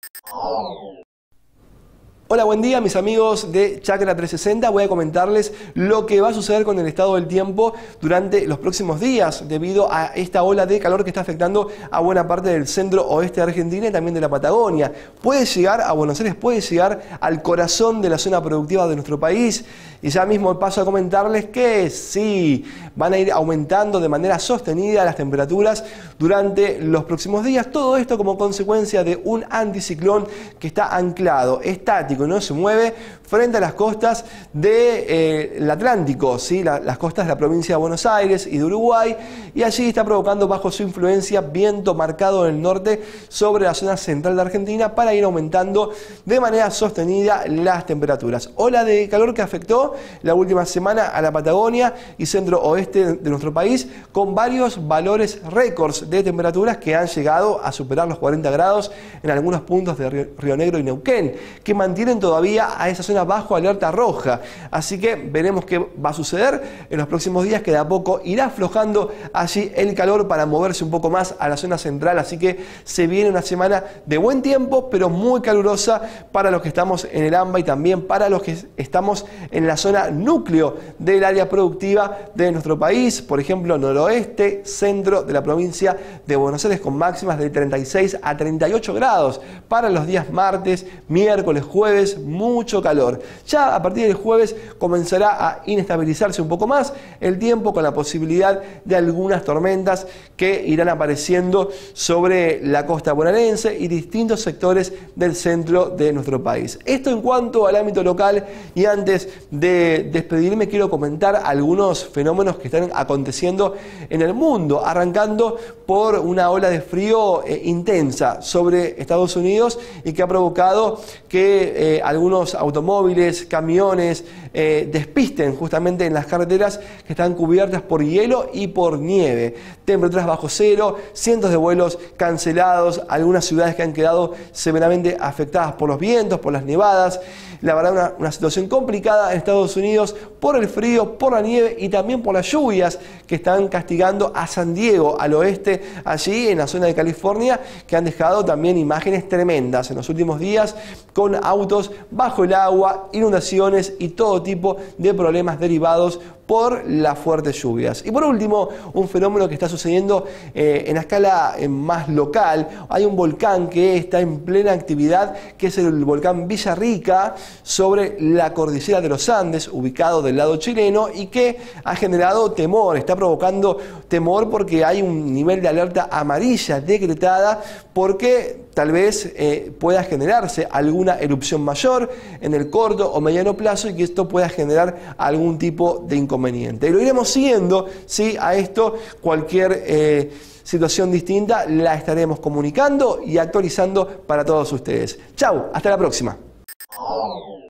Hola, buen día mis amigos de Chakra 360. Voy a comentarles lo que va a suceder con el estado del tiempo durante los próximos días debido a esta ola de calor que está afectando a buena parte del centro oeste de Argentina y también de la Patagonia. Puede llegar a Buenos Aires, puede llegar al corazón de la zona productiva de nuestro país. Y ya mismo paso a comentarles que sí, van a ir aumentando de manera sostenida las temperaturas durante los próximos días. Todo esto como consecuencia de un anticiclón que está anclado, estático, no se mueve frente a las costas del Atlántico, ¿sí? Las costas de la provincia de Buenos Aires y de Uruguay, y allí está provocando bajo su influencia viento marcado en el norte sobre la zona central de Argentina para ir aumentando de manera sostenida las temperaturas. Ola de calor que afectó la última semana a la Patagonia y centro oeste de nuestro país, con varios valores récords de temperaturas que han llegado a superar los 40 grados en algunos puntos de Río Negro y Neuquén, que mantienen todavía a esa zona bajo alerta roja. Así que veremos qué va a suceder en los próximos días, que de a poco irá aflojando allí el calor para moverse un poco más a la zona central. Así que se viene una semana de buen tiempo, pero muy calurosa para los que estamos en el AMBA y también para los que estamos en la zona núcleo del área productiva de nuestro país, por ejemplo, noroeste, centro de la provincia de Buenos Aires, con máximas de 36 a 38 grados para los días martes, miércoles, jueves, mucho calor. Ya a partir del jueves comenzará a inestabilizarse un poco más el tiempo, con la posibilidad de algunas tormentas que irán apareciendo sobre la costa bonaerense y distintos sectores del centro de nuestro país. Esto en cuanto al ámbito local, y antes de despedirme quiero comentar algunos fenómenos que están aconteciendo en el mundo, arrancando por una ola de frío intensa sobre Estados Unidos y que ha provocado que algunos automóviles, camiones despisten justamente en las carreteras que están cubiertas por hielo y por nieve. Temperaturas bajo cero, cientos de vuelos cancelados, algunas ciudades que han quedado severamente afectadas por los vientos, por las nevadas. La verdad, una situación complicada en Estados Unidos por el frío, por la nieve y también por las lluvias que están castigando a San Diego, al oeste, allí en la zona de California, que han dejado también imágenes tremendas en los últimos días, con autos bajo el agua, inundaciones y todo tipo de problemas derivados por las fuertes lluvias. Y por último, un fenómeno que está sucediendo en la escala más local. Hay un volcán que está en plena actividad, que es el volcán Villarrica, sobre la cordillera de los Andes, ubicado del lado chileno, y que ha generado temor, está provocando temor porque hay un nivel de alerta amarilla decretada, porque tal vez pueda generarse alguna erupción mayor en el corto o mediano plazo y que esto pueda generar algún tipo de inconveniente. Y lo iremos siguiendo, ¿sí? A esto, cualquier situación distinta la estaremos comunicando y actualizando para todos ustedes. Chau, hasta la próxima.